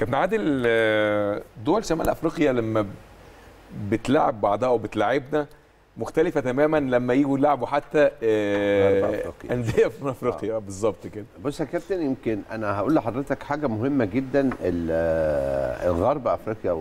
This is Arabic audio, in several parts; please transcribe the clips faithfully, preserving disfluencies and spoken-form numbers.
كابتن عادل، دول شمال افريقيا لما بتلعب بعضها وبتلاعبنا مختلفه تماما لما يجوا يلعبوا حتى انديه في افريقيا. آه. بالظبط كده. بص يا كابتن، يمكن انا هقول لحضرتك حاجه مهمه جدا. الغرب افريقيا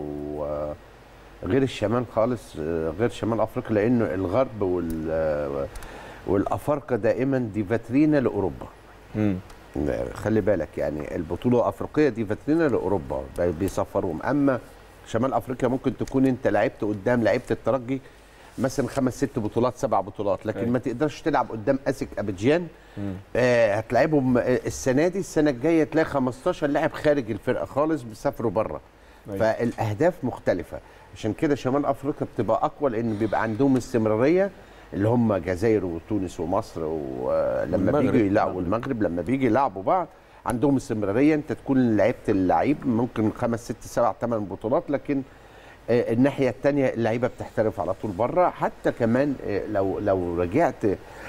وغير الشمال خالص، غير شمال افريقيا، لانه الغرب وال والافارقه دائما دي فاترينا لاوروبا. امم خلي بالك، يعني البطوله الافريقيه دي فاترينا لاوروبا بيسفروهم. اما شمال افريقيا ممكن تكون انت لعبت قدام لعيبه الترجي مثلا خمس ست بطولات سبع بطولات، لكن أي. ما تقدرش تلعب قدام اسك ابيجان. آه هتلاعبهم السنه دي، السنه الجايه تلاقي خمستاشر لاعب خارج الفرقه خالص بيسافروا بره. فالاهداف مختلفه، عشان كده شمال افريقيا بتبقى اقوى، لان بيبقى عندهم استمراريه، اللي هم جزائر وتونس ومصر، ولما بيجوا يلعبوا المغرب لما بيجي يلعبوا بعض عندهم استمراريه. انت تكون لعبت اللعيب ممكن خمس ست سبع ثمان بطولات، لكن الناحيه الثانيه اللعيبه بتحترف على طول بره. حتى كمان لو لو رجعت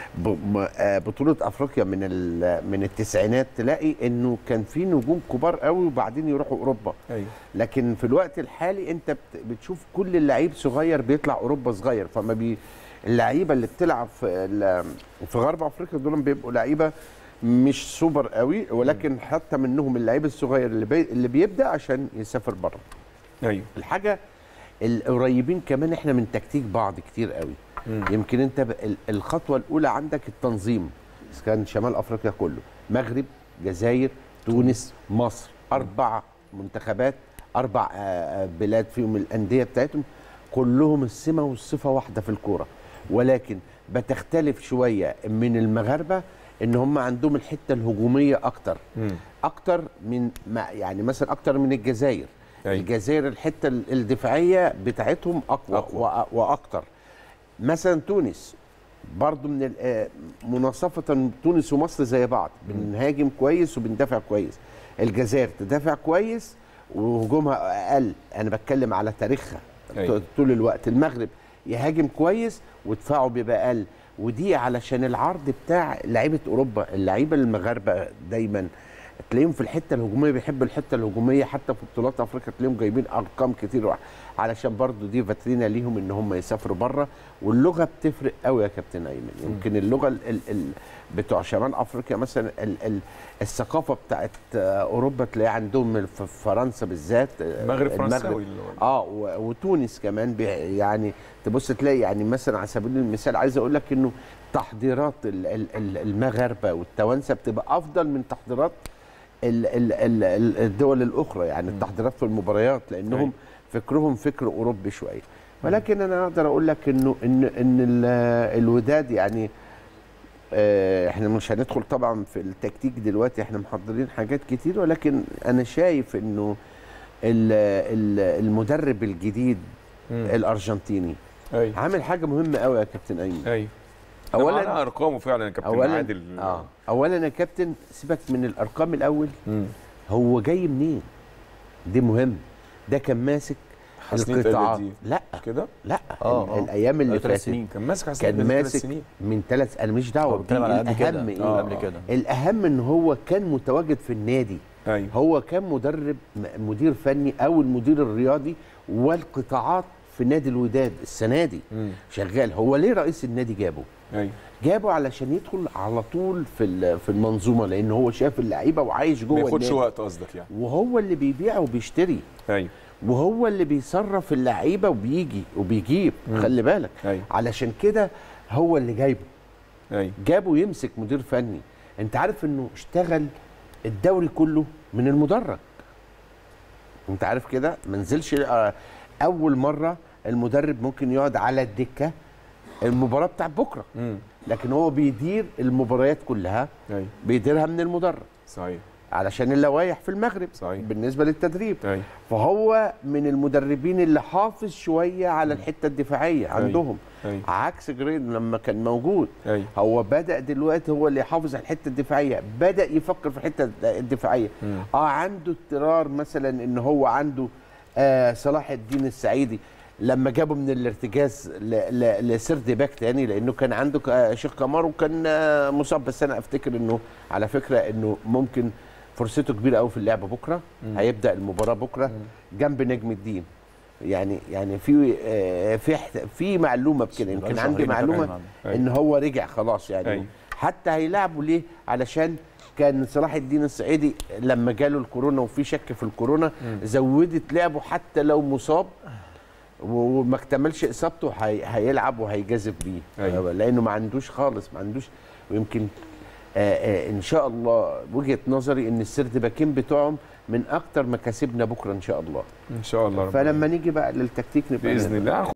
بطوله افريقيا من من التسعينات تلاقي انه كان في نجوم كبار قوي وبعدين يروحوا اوروبا. أيوة. لكن في الوقت الحالي انت بتشوف كل اللعيب صغير بيطلع اوروبا صغير، فما بي اللعيبه اللي بتلعب في في غرب افريقيا دول بيبقوا لعيبه مش سوبر قوي، ولكن حتى منهم اللعيب الصغير اللي بي اللي بيبدا عشان يسافر بره. ايوه. الحاجه القريبين كمان احنا من تكتيك بعض كتير قوي. مم. يمكن انت الخطوه الاولى عندك التنظيم، كان شمال افريقيا كله، مغرب، جزائر، تونس، مصر، اربع منتخبات، اربع بلاد فيهم الانديه بتاعتهم كلهم السمه والصفه واحده في الكوره، ولكن بتختلف شويه من المغاربه ان هم عندهم الحته الهجوميه اكتر. مم. اكتر من يعني مثلا اكتر من الجزائر. أي. الجزائر الحته الدفاعيه بتاعتهم اقوى, أقوى. واكتر. مثلا تونس برضو من مناصفه تونس ومصر زي بعض، بنهاجم كويس وبندافع كويس. الجزائر تدافع كويس وهجومها اقل، انا بتكلم على تاريخها. أي. طول الوقت. المغرب يهاجم كويس ودفاعه بيبقى اقل، ودي علشان العرض بتاع لعيبه اوروبا. اللعيبه المغاربه دايما تلاقيهم في الحته الهجوميه، بيحبوا الحته الهجوميه، حتى في بطولات افريقيا تلاقيهم جايبين ارقام كتير، علشان برضو دي فاترينا ليهم ان هم يسافروا بره. واللغه بتفرق قوي يا كابتن ايمن. يمكن اللغه ال ال بتوع شمال افريقيا مثلا ال ال الثقافه بتاعت اوروبا تلاقي عندهم في فرنسا بالذات، المغرب فرنساوي اه وتونس كمان، يعني تبص تلاقي يعني مثلا على سبيل المثال عايز اقول لك انه تحضيرات المغاربه والتوانسه بتبقى افضل من تحضيرات الدول الاخرى، يعني التحضيرات في المباريات، لانهم فكرهم فكر اوروبي شويه. ولكن انا اقدر اقول لك انه ان ان الوداد يعني اه احنا مش هندخل طبعا في التكتيك دلوقتي، احنا محضرين حاجات كتير، ولكن انا شايف انه المدرب الجديد مم. الارجنتيني أي. عامل حاجه مهمه قوي يا كابتن ايمن. ايوه. اولا ارقامه فعلا يا كابتن أولاً عادل. اه اولا يا كابتن سيبك من الارقام الاول. مم. هو جاي منين؟ دي مهم. ده كان ماسك القطاعات. لا كده لا آه الايام اللي فاتت كان ماسك كان ماسك من ثلاث انا مش دعوه بيه. الاهم ايه؟ آه قبل كده الاهم ان هو كان متواجد في النادي. أيوه. هو كان مدرب مدير فني او المدير الرياضي والقطاعات في نادي الوداد السنه دي. مم. شغال. هو ليه رئيس النادي جابه؟ أيوه. جابه علشان يدخل على طول في في المنظومه، لان هو شاف اللعيبه وعايش جوه النادي. ما ياخدش وقت قصدك يعني. وهو اللي بيبيع وبيشتري. ايوه. وهو اللي بيصرف اللعيبه وبيجي وبيجيب. مم. خلي بالك. أيوه. علشان كده هو اللي جايبه. أيوه. جابه يمسك مدير فني. انت عارف انه اشتغل الدوري كله من المدرج. انت عارف كده ما نزلش. اول مره المدرب ممكن يقعد على الدكه المباراه بتاع بكره. مم. لكن هو بيدير المباريات كلها. أي. بيديرها من المدرج. صحيح. علشان اللوائح في المغرب. صحيح. بالنسبه للتدريب. أي. فهو من المدربين اللي حافظ شويه على الحته الدفاعيه عندهم. أي. عكس جرين لما كان موجود. أي. هو بدا دلوقتي هو اللي يحافظ على الحته الدفاعيه، بدا يفكر في الحته الدفاعيه. مم. اه عنده اضطرار مثلا ان هو عنده آه صلاح الدين السعيدي لما جابه من الارتجاز لسرد باك تاني، لانه كان عنده شيخ كمار وكان مصاب. بس انا افتكر انه على فكره انه ممكن في فرصته كبيره قوي في اللعب بكره. مم. هيبدا المباراه بكره مم. جنب نجم الدين. يعني يعني في آه في في معلومه بكده، يمكن عندي معلومه ان هو رجع خلاص يعني. أي. حتى هيلعبوا ليه؟ علشان كان صلاح الدين الصعيدي لما جاله الكورونا وفي شك في الكورونا مم. زودت لعبه حتى لو مصاب وما اكتملش اصابته هي هيلعب وهيجازف بيه. أيوة. لانه ما عندوش خالص، ما عندوش. ويمكن آآ آآ ان شاء الله وجهه نظري ان السرد باكين بتوعهم من اكتر مكاسبنا بكره ان شاء الله. ان شاء الله. فلما نيجي بقى للتكتيك نبقى باذن الله.